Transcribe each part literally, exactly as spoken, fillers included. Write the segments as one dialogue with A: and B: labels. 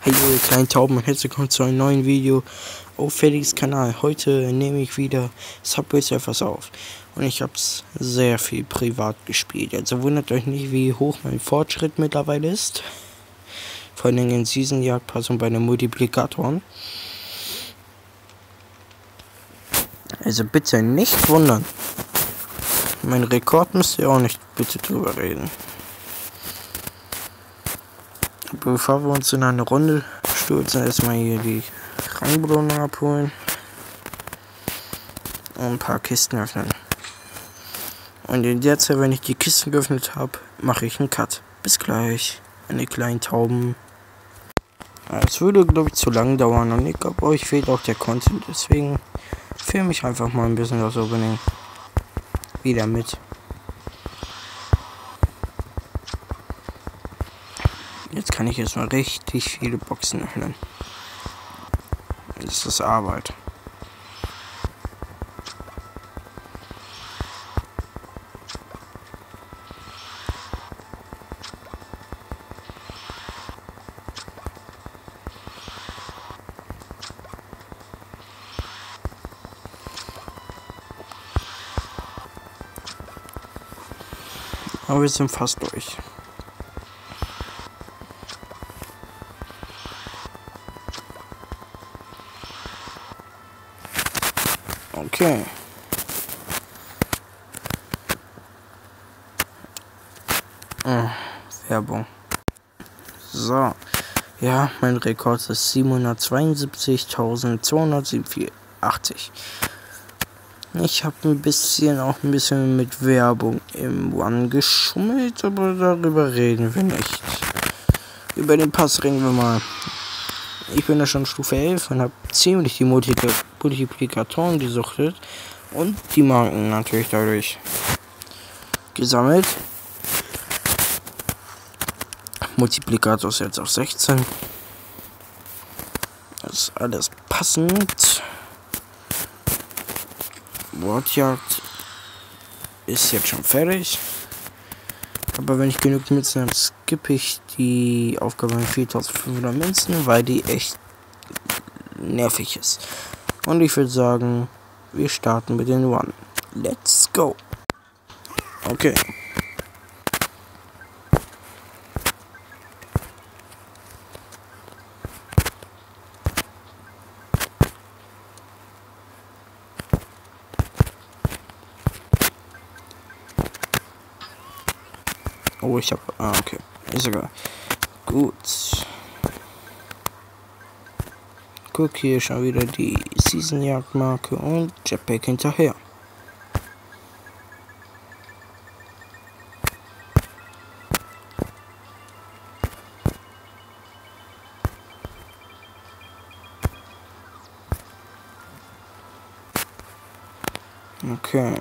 A: Hey ihr kleinen Tauben und herzlich willkommen zu einem neuen Video auf Felix Kanal. Heute nehme ich wieder Subway Surfers auf und ich habe es sehr viel privat gespielt. Also wundert euch nicht, wie hoch mein Fortschritt mittlerweile ist. Vor allem in Season Jagdpass und bei den Multiplikatoren. Also bitte nicht wundern. Mein Rekord müsst ihr auch nicht bitte drüber reden. Bevor wir uns in eine Runde stürzen, erstmal hier die Rangbelohnung abholen und ein paar Kisten öffnen. Und in der Zeit, wenn ich die Kisten geöffnet habe, mache ich einen Cut. Bis gleich, meine kleinen Tauben. Es würde, glaube ich, zu lang dauern und ich glaube, euch fehlt auch der Content. Deswegen filme ich einfach mal ein bisschen das Opening wieder mit. Jetzt kann ich erstmal richtig viele Boxen öffnen. Das ist Arbeit. Aber wir sind fast durch. Okay. Oh, Werbung. So. Ja, mein Rekord ist siebenhundertzweiundsiebzigtausendzweihundertachtzig. Ich habe ein bisschen, auch ein bisschen mit Werbung im One geschummelt, aber darüber reden wir nicht. Über den Pass reden wir mal. Ich bin ja schon Stufe elf und habe ziemlich die Multiplikatoren gesuchtet und die Marken natürlich dadurch gesammelt. Multiplikator ist jetzt auf sechzehn. Das ist alles passend. Wortjagd ist jetzt schon fertig. Aber wenn ich genug Münzen habe, skippe ich die Aufgabe mit viertausendfünfhundert Münzen, weil die echt nervig ist. Und ich würde sagen, wir starten mit den One. Let's go! Okay. Oh, ich habe... Ah, okay. Ist egal. Gut. Guck, hier schon wieder die Season-Jagd-Marke und Jetpack hinterher. Okay.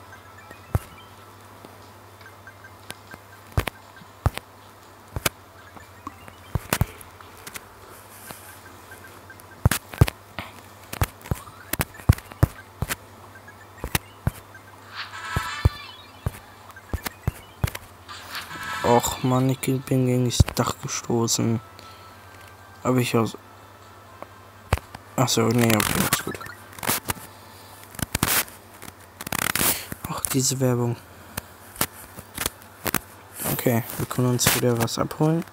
A: Och Mann, ich bin gegen das Dach gestoßen. Aber ich aus. Achso, nee, okay, ist gut. Ach, diese Werbung. Okay, wir können uns wieder was abholen.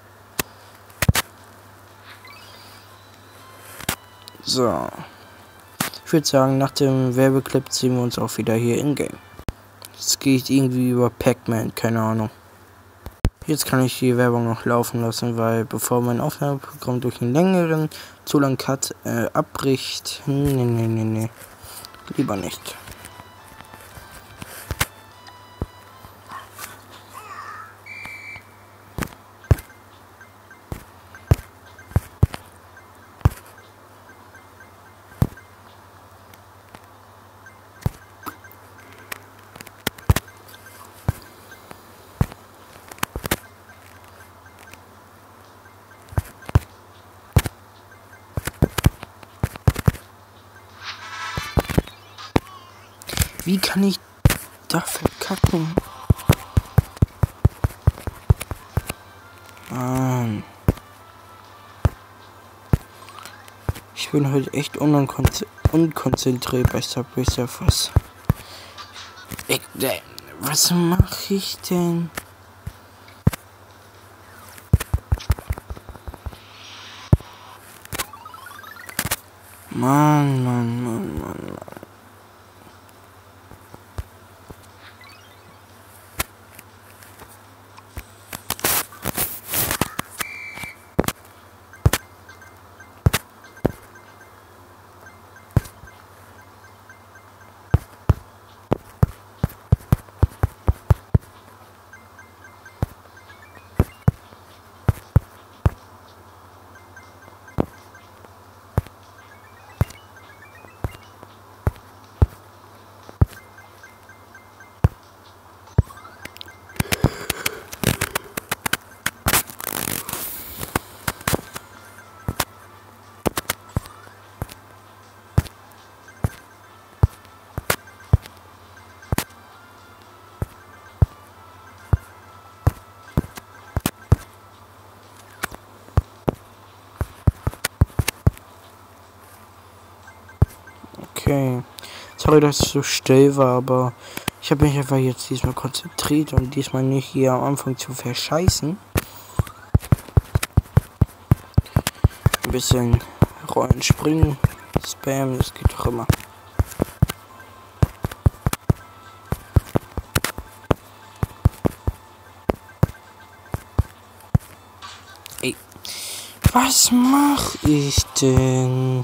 A: So. Ich würde sagen, nach dem Werbeclip sehen wir uns auch wieder hier in-game. Es geht irgendwie über Pac-Man, keine Ahnung. Jetzt kann ich die Werbung noch laufen lassen, weil bevor mein Aufnahmeprogramm durch einen längeren, zu langen Cut äh, abbricht. Nee, nee, nee, nee. Lieber nicht. Wie kann ich da verkacken? Mann. Ich bin heute echt unkonzentriert bei Subway Surfers. Ich, äh, was mache ich denn? Mann, Mann, Mann, Mann, Mann. Okay. Sorry, dass es so still war, aber ich habe mich einfach jetzt diesmal konzentriert und diesmal nicht hier am Anfang zu verscheißen. Ein bisschen rollen, springen, spam, das geht doch immer. Ey, was mach ich denn?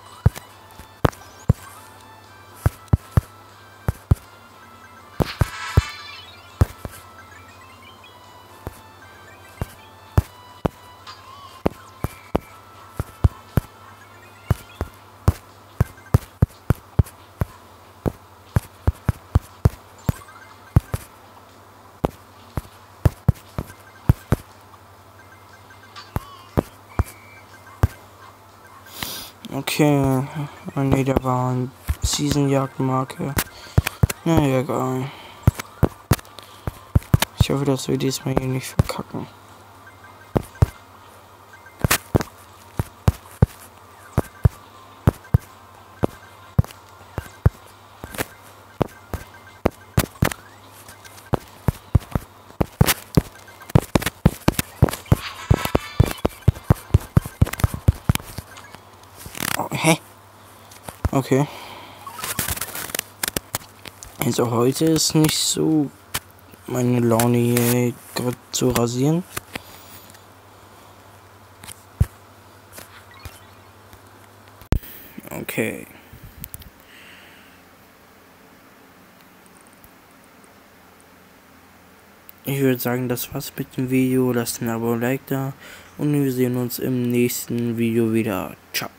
A: Okay, oh ne, da war ein Season-Jagdmarke. Na egal. Ich hoffe, dass wir diesmal hier nicht verkacken. Oh, hä? Okay. Also heute ist nicht so meine Laune hier gerade zu rasieren. Okay. Ich würde sagen, das war's mit dem Video. Lasst ein Abo und ein Like da. Und wir sehen uns im nächsten Video wieder. Ciao.